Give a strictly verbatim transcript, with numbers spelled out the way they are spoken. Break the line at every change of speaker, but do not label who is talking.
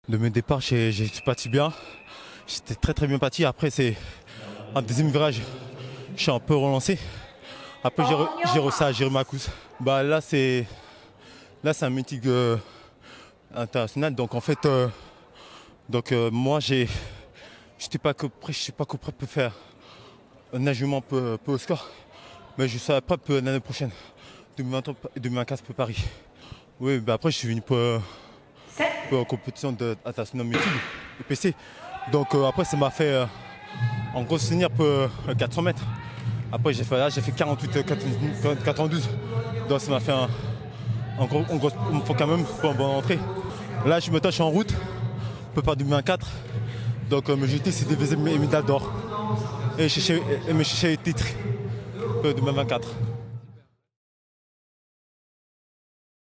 De mes départs, j'ai été parti bien. J'étais très très bien parti. Après, c'est un deuxième virage. Je suis un peu relancé. Après, j'ai re, réussi à gérer ma course. Bah, là, c'est là, c'est un meeting euh, international. Donc, en fait, euh, donc, euh, moi, je n'étais pas prêt, je suis pas prêt pour faire un nagement peu, peu au score. Mais je serai prêt pour l'année prochaine, deux mille vingt et deux mille vingt-quatre pour Paris. Oui, bah après, je suis venu pour, pour une compétition d'international meeting, E P C. Donc, euh, après, ça m'a fait euh, en gros souvenir pour euh, quatre cents mètres. Après, j'ai fait, fait quarante-huit quatre-vingt-douze. Donc, ça m'a fait un, un gros, un gros, il me faut quand même pour une bonne entrée. Là, je me tâche en route pour faire deux mille vingt-quatre. Donc, euh, mon objectif, c'est de diviser mes médailles d'or. Et, chercher, et me chercher les titres pour deux mille vingt-quatre.